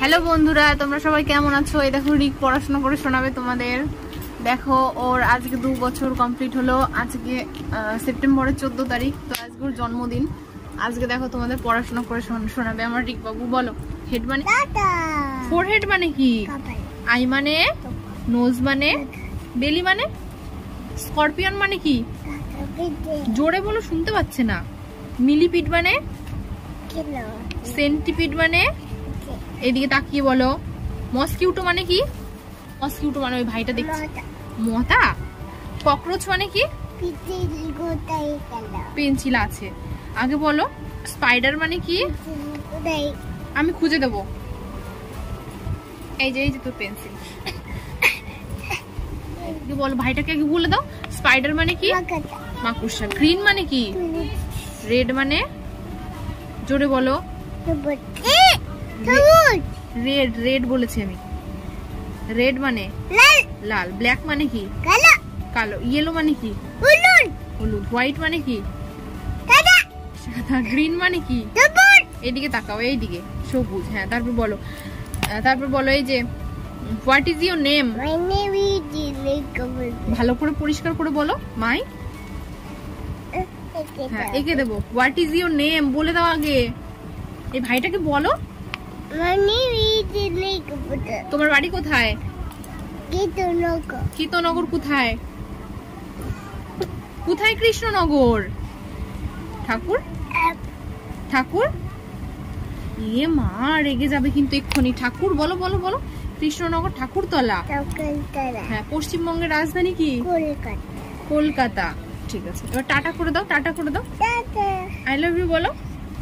Hello বন্ধুরা, তোমরা সবাই কেমন আছো? এই দেখো রিক পড়াশোনা করে শোনাবে তোমাদের। দেখো ওর আজকে 2 বছর কমপ্লিট হলো। আজকে সেপ্টেম্বরের 14 তারিখ, তো আজকে ওর জন্মদিন। আজকে দেখো তোমাদের পড়াশোনা করে শোনাবে আমার রিক বাবু। বলো, হেড মানে ফোরহেড মানে কি? আই মানে নোজ মানে বেলি মানে স্করপিয়ন মানে কি? জোরে বলো, শুনতে পাচ্ছে না। মিলিপিড মানে সেন্টিপিড মানে এদিকে তাকিয়ে বলো। মসকিউটো মানে কি? মসকিউটো মানে ওই ভাইটা দেখছি মতা। ককরোচ মানে কি? পেন্সিল আছে। আগে বলো স্পাইডার মানে কি? আমি খুঁজে দেবো। এই যে তোর পেন্সিল। বলো ভাইটাকে আগে বলে দাও, স্পাইডার মানে কি? মাকড়সা। গ্রিন মানে কি? রেড মানে জোরে বলো। রেড বলেছি আমি। রেড মানে লাল। ব্ল্যাক মানে কি? কালো। ইয়েলো মানে কি? হলুদ। হোয়াইট মানে কি? সাদা। গ্রিন মানে কি? এইদিকে তাকাও, এইদিকে সবুজ। হ্যাঁ, তারপর বলো এই যে হোয়াট ইজ ইউর নেম? ভালো করে পরিষ্কার করে বলো। মাই। হ্যাঁ, এঁকে দেবো। হোয়াট ইজ ইউর নেম বলে দাও আগে। এই ভাইটাকে বলো। তোমার বাড়ি কোথায়? কীর্তনগর কোথায়? কোথায় কৃষ্ণনগর? ঠাকুর। ইয়ে মা, রেগে যাবে কিন্তু এক্ষুনি। ঠাকুর বলো বলো বলো। কৃষ্ণনগর ঠাকুরতলা। হ্যাঁ, পশ্চিমবঙ্গের রাজধানী কি? কলকাতা। ঠিক আছে, এবার টাটা করে দাও। আই লাভ ইউ বলো।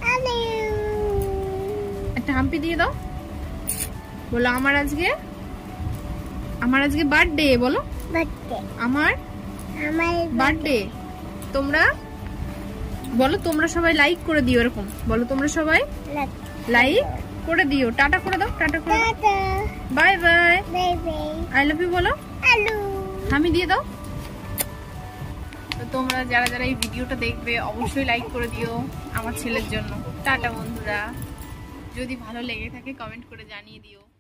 একটা হাম্পি দিয়ে দাও। বলো আমার আজকে বার্থডে। বলো আমার বার্থডে। তোমরা বলো, তোমরা সবাই লাইক করে দিও। এরকম বলো, তোমরা সবাই লাইক করে দিও। টাটা করে দাও। Bye bye. I love you বলো। হামি দিয়ে দাও। তো তোমরা যারা এই ভিডিওটা দেখবে অবশ্যই লাইক করে দিও আমার ছেলের জন্য। টাটা বন্ধুরা, যদি ভালো লেগে থাকে কমেন্ট করে জানিয়ে দিও।